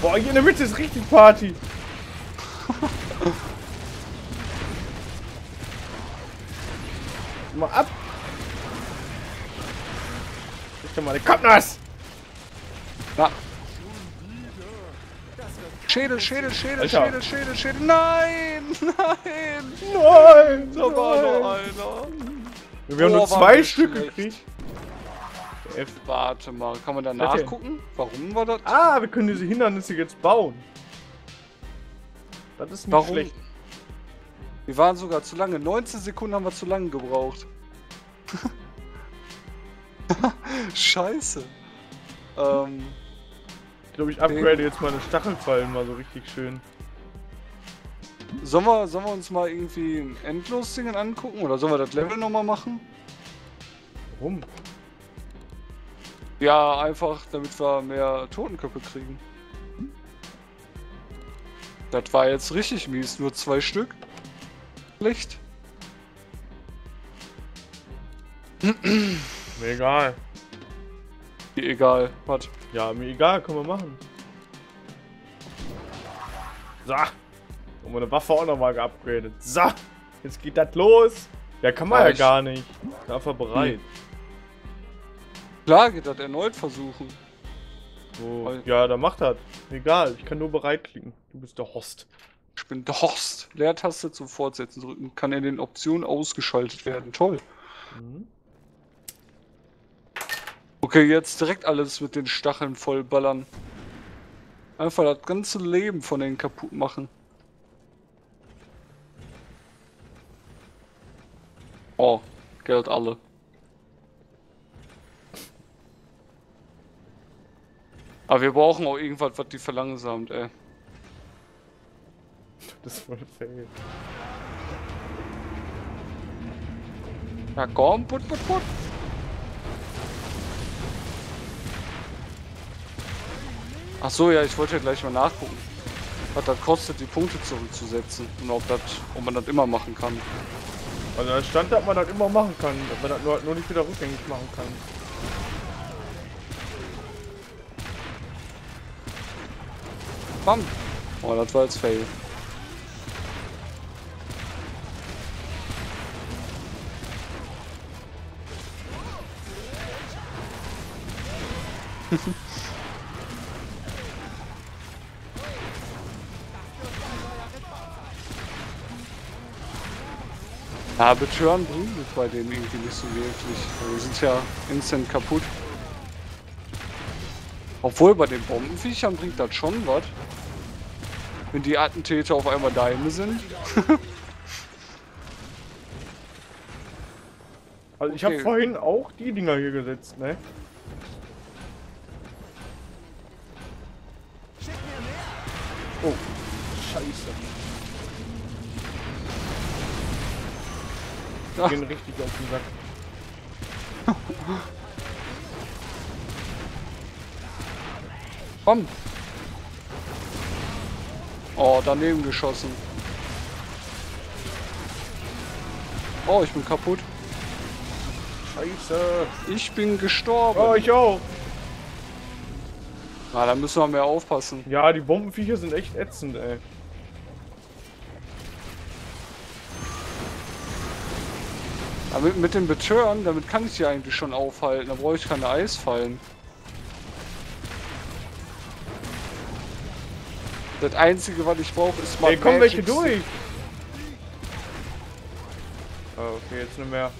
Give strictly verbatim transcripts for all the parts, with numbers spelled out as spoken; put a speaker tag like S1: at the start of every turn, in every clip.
S1: Boah, hier in der Mitte ist richtig Party. Mal ab. Ich kann mal den Kopf nass.
S2: Na. Schädel, Schädel, Schädel,
S1: Alter.
S2: Schädel, Schädel, Schädel. Nein, nein.
S1: Nein.
S2: Da war
S1: nein.
S2: noch einer.
S1: Wir haben
S2: Oh,
S1: nur
S2: waren
S1: zwei
S2: wir
S1: Stück
S2: schlecht.
S1: gekriegt. F.
S2: Warte mal, kann man da
S1: Was denn?
S2: nachgucken? Warum war das?
S1: Ah, wir können diese Hindernisse jetzt bauen. Das ist nicht
S2: Warum?
S1: schlecht.
S2: Wir waren sogar zu lange. neunzehn Sekunden haben wir zu lange gebraucht. Scheiße. Ähm,
S1: Ich glaube, ich upgrade jetzt meine Stachelfallen mal so richtig schön.
S2: sollen, wir, sollen wir uns mal irgendwie ein Endlos-Dingen angucken? Oder sollen wir das Level nochmal machen?
S1: Warum?
S2: Ja, einfach damit wir mehr Totenköpfe kriegen. Das war jetzt richtig mies. Nur zwei Stück. Schlecht.
S1: Mir egal.
S2: Egal. Was?
S1: Ja, mir egal, können wir machen. So. Und meine Waffe auch nochmal geupgradet. So. Jetzt geht das los. Ja, kann man
S2: Ja,
S1: ja
S2: ich-
S1: gar nicht. Dafür bereit.
S2: Klar geht das erneut versuchen.
S1: So.
S2: Weil-
S1: Ja, dann macht das. Egal, ich kann nur bereit klicken. Du bist der Host.
S2: Ich bin der Horst. Leertaste zum Fortsetzen drücken. Kann in den Optionen ausgeschaltet werden. Toll.
S1: Mhm.
S2: Okay, jetzt direkt alles mit den Stacheln vollballern. Einfach das ganze Leben von denen kaputt machen. Oh, Geld alle. Aber wir brauchen auch irgendwas, was die verlangsamt, ey.
S1: Das ist voll fail.
S2: Ja komm, put, put, put. Ach so, ja, ich wollte ja gleich mal nachgucken, was das kostet, die Punkte zurückzusetzen. Und ob, das, ob man das immer machen kann.
S1: Also da stand, dass man das immer machen kann. Dass man das nur, nur nicht wieder rückgängig machen kann.
S2: Bam! Oh, das war jetzt fail. Ja, Betören bringt es bei denen irgendwie nicht so wirklich. Die sind ja instant kaputt. Obwohl bei den Bombenviechern bringt das schon was. Wenn die Attentäter auf einmal deine sind.
S1: Also ich
S2: Okay.
S1: habe vorhin auch die Dinger hier gesetzt, ne? Oh, scheiße. Die
S2: Ach.
S1: gehen richtig auf den Sack.
S2: Komm! Oh, daneben geschossen. Oh, ich bin kaputt.
S1: Scheiße.
S2: Ich bin gestorben.
S1: Oh, ich auch.
S2: Na, da müssen wir mehr aufpassen.
S1: Ja, die Bombenviecher sind echt ätzend, ey.
S2: Aber mit, mit den Betören, damit kann ich die eigentlich schon aufhalten. Da brauche ich keine Eisfallen. Das Einzige, was ich brauche, ist mal.
S1: Ey, kommen welche
S2: Magic
S1: durch. Oh, okay, jetzt nicht mehr.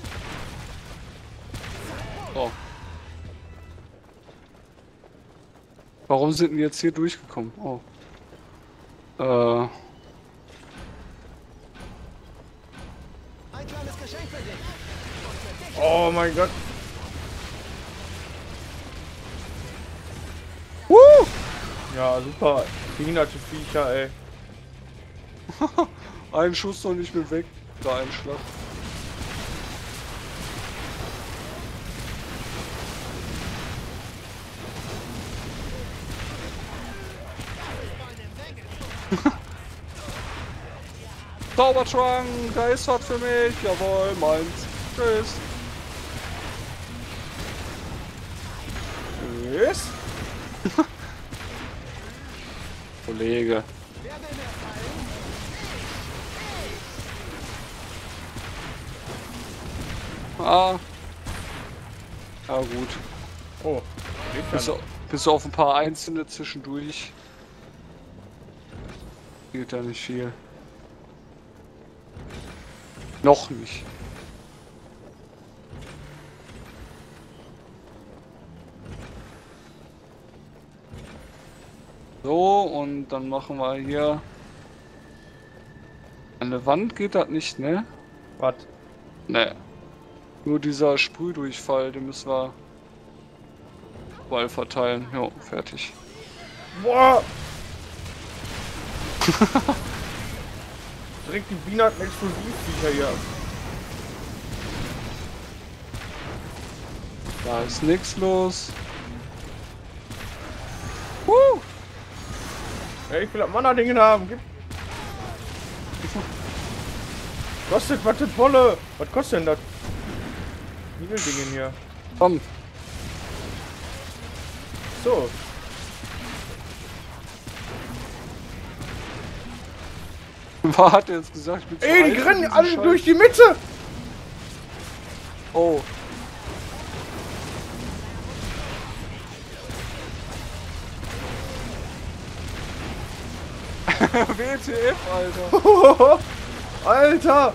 S2: Oh. Warum sind die jetzt hier durchgekommen? Oh. Äh.
S3: Ein kleines Geschenk für dich.
S1: Oh mein Gott.
S2: Woo!
S1: Ja, super. Behinderte Viecher, ey.
S2: Ein Schuss noch nicht mehr weg. Da ein Schlag. Zaubertrank, da ist was für mich. Jawohl, meins. Tschüss.
S1: Tschüss.
S2: Kollege.
S3: Wer will mehr fallen?
S2: Ah. Ja gut.
S1: Oh, geht
S2: Bis,
S1: ja
S2: au- bis auf ein paar einzelne zwischendurch. Geht da nicht viel. Noch nicht. So, und dann machen wir hier. An der Wand geht das nicht, ne?
S1: Was?
S2: Ne. Nur dieser Sprühdurchfall, den müssen wir überall verteilen. Jo, fertig.
S1: Boah! Direkt die Biene hat ein Explosivviecher hier.
S2: Da ist nichts los. Woo!
S1: Ja, ich will das Mana-Ding haben. Gib. Kostet was das volle? Was kostet denn das? Dingen hier.
S2: Komm.
S1: So.
S2: Wer hat jetzt gesagt? Ich bin zu
S1: Ey, die
S2: alt für
S1: rennen
S2: diesen
S1: alle
S2: Scheiß?
S1: durch die Mitte!
S2: Oh. W T F, Alter.
S1: Alter!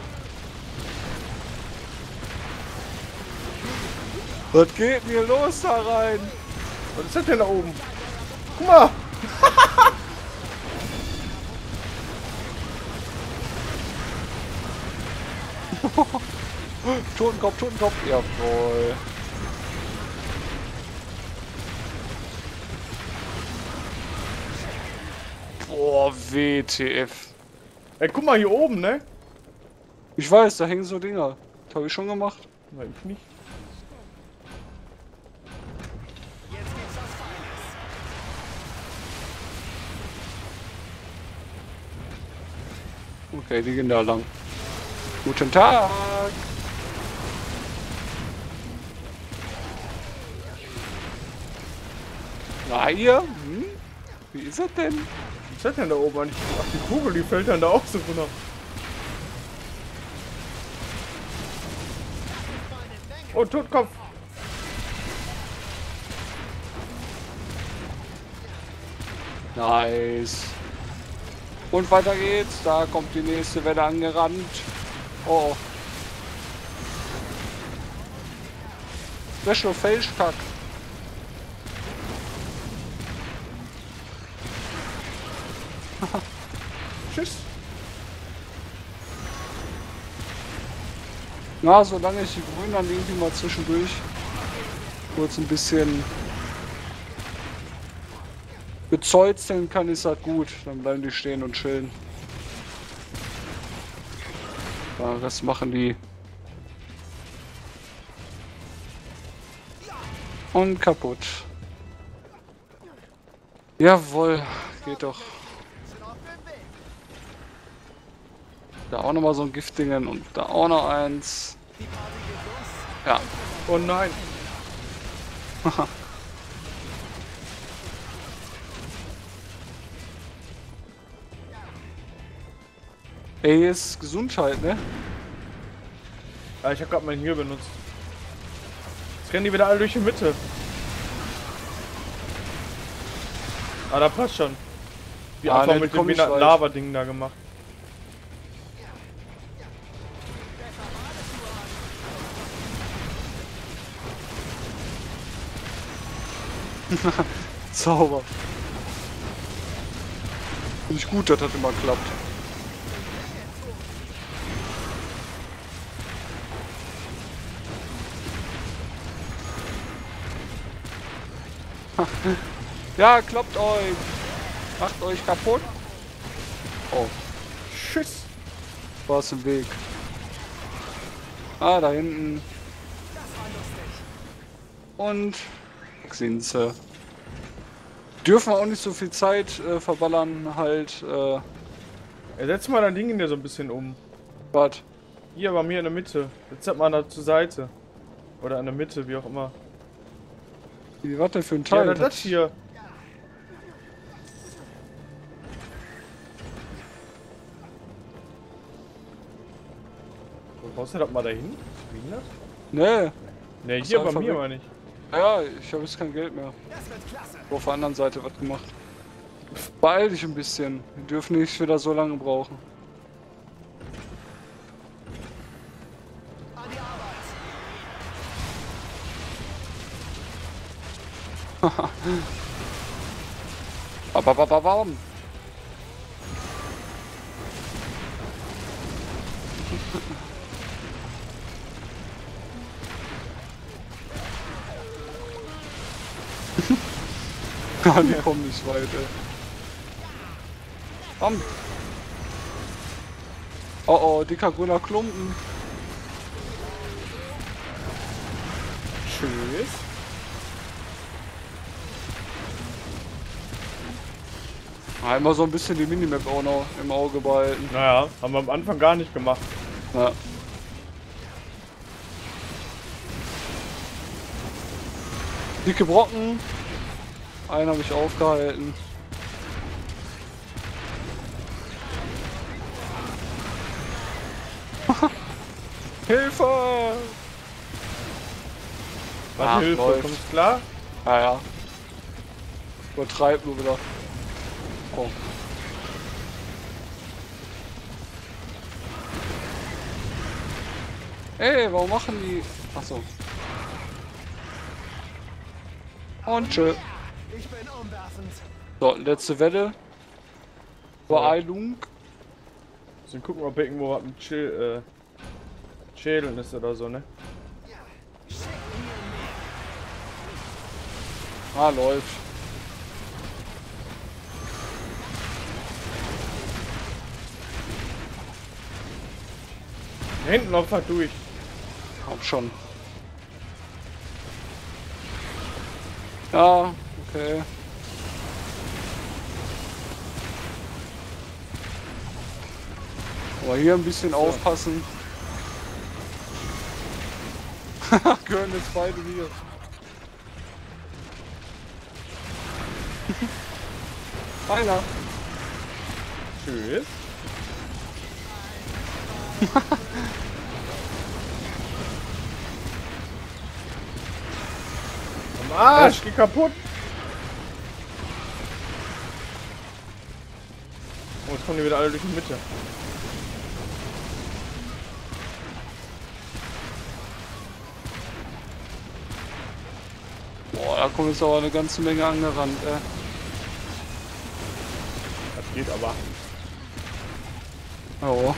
S2: Was geht denn hier los da rein?
S1: Was ist das denn da oben? Guck mal!
S2: Totenkopf, Totenkopf. Jawohl. Boah, W T F.
S1: Ey, guck mal hier oben, ne?
S2: Ich weiß, da hängen so Dinger. Das habe ich schon gemacht.
S1: Nein, ich nicht.
S3: Jetzt gibt's was Feines.
S2: Okay, die gehen da lang. Guten Tag. Na ihr? Hm? Wie ist das denn?
S1: Was ist das denn da oben eigentlich? Ach, die Kugel, die fällt dann da auch so runter. Oh, Totkopf!
S2: Nice. Und weiter geht's. Da kommt die nächste Welle angerannt. Oh. Special Felschkack.
S1: Tschüss!
S2: Na, solange ich die Grünen dann irgendwie mal zwischendurch kurz ein bisschen bezeuzeln kann, ist das gut. Dann bleiben die stehen und chillen. Ja, das machen die. Und kaputt. Jawohl, geht doch.
S3: Sind auf dem Weg.
S2: Da auch nochmal so ein Giftdingen und da auch noch eins.
S3: Die Party geht los.
S2: Ja.
S1: Oh nein!
S2: Ey, hier ist Gesundheit, ne?
S1: Ja, ich hab grad meinen Heal benutzt. Jetzt rennen die wieder alle durch die Mitte. Ah, da passt schon. Die
S2: Ah,
S1: einfach
S2: ne,
S1: mit
S2: die
S1: dem
S2: kommen nicht weit.
S1: Lava-Ding da gemacht.
S2: Sauber. Finde ich gut, dass das immer klappt. Ja, klappt euch. Macht euch kaputt. Oh,
S1: Tschüss!
S2: war es im Weg. Ah, da hinten.
S3: Das war lustig.
S2: Und sind sie. Dürfen wir auch nicht so viel Zeit äh, verballern, halt, äh,
S1: Ja, setz mal dein Ding in dir so ein bisschen um.
S2: was?
S1: Hier bei mir in der Mitte. Setz das mal da zur Seite. Oder in der Mitte, wie auch immer.
S2: Wie, was denn für ein
S1: Ja,
S2: Teil?
S1: das, das hier. Brauchst du das mal dahin? Wie das?
S2: Nee.
S1: Ne,
S2: Hast
S1: hier
S2: du
S1: bei
S2: einfach
S1: mir
S2: weg.
S1: aber nicht.
S2: Ja, ich habe jetzt kein Geld mehr.
S3: Das wird klasse.
S2: Auf der anderen Seite was gemacht. Beeil dich ein bisschen. Wir dürfen nicht wieder so lange brauchen.
S3: An die Arbeit.
S2: Babababam. Ja, die kommen nicht weit, ey. Bam. Oh oh, dicker grüner Klumpen.
S1: Tschüss.
S2: Einmal so ein bisschen die Minimap auch noch im Auge behalten.
S1: Naja, haben wir am Anfang gar nicht gemacht.
S2: Ja. Dicke Brocken. Einen habe ich aufgehalten. Hilfe!
S1: Was
S2: Ach,
S1: Hilfe,
S2: läuft.
S1: kommst klar?
S2: Ah ja. Übertreib nur wieder. Oh. Ey, warum machen die... Achso. Und tschö.
S3: Ich bin umwerfend.
S2: So, letzte Welle. Beeilung.
S1: Müssen gucken, ob irgendwo was mit Schä äh, Schädeln ist oder so, ne?
S2: Ah, läuft.
S1: Da hinten läuft was durch.
S2: Hab schon. Ja, okay. Aber hier ein bisschen aufpassen. Gehören jetzt beide hier. Einer.
S1: Tschüss. Am Arsch, geh kaputt. Oh, jetzt kommen die wieder alle durch die Mitte.
S2: Boah, da kommt jetzt aber eine ganze Menge angerannt, ey.
S1: Das geht aber.
S2: Oh.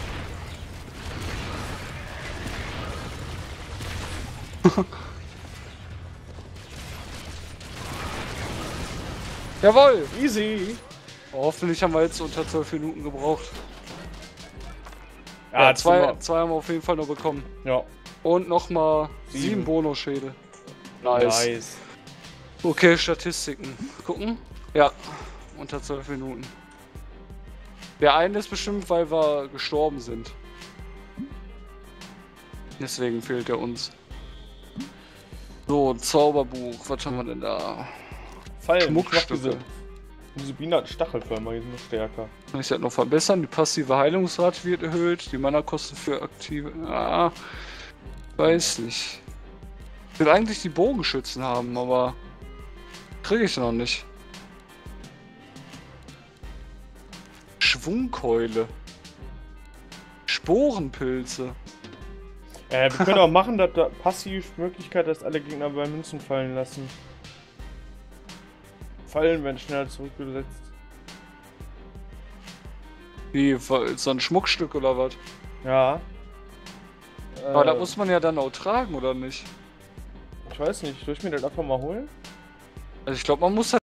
S2: Jawohl!
S1: Easy.
S2: Hoffentlich haben wir jetzt unter zwölf Minuten gebraucht.
S1: Ja,
S2: Ja, zwei,
S1: zwei.
S2: zwei haben wir auf jeden Fall noch bekommen.
S1: Ja.
S2: Und nochmal sieben,
S1: Sieben.
S2: Bonusschädel. Nice.
S1: Nice.
S2: Okay, Statistiken. Gucken. Ja, unter zwölf Minuten. Der eine ist bestimmt, weil wir gestorben sind. Deswegen fehlt er uns. So, Zauberbuch. Was haben wir denn da?
S1: Fallen.
S2: Schmuckstücke.
S1: Diese, diese Bienen hat Stachelförmer, die sind noch stärker.
S2: Kann ich das noch verbessern? Die passive Heilungsrate wird erhöht. Die Mana-Kosten für aktive... Ah, weiß nicht. Ich will eigentlich die Bogenschützen haben, aber... Kriege ich noch nicht. Schwungkeule. Sporenpilze.
S1: Äh, wir können auch machen, dass da passiv Möglichkeit, dass alle Gegner bei Münzen fallen lassen. Fallen werden schneller zurückgesetzt.
S2: Wie, so ein Schmuckstück oder was?
S1: Ja.
S2: Aber
S1: Äh,
S2: da muss man ja dann auch tragen, oder nicht?
S1: Ich weiß nicht, soll ich mir das einfach mal holen?
S2: Also ich glaube, man muss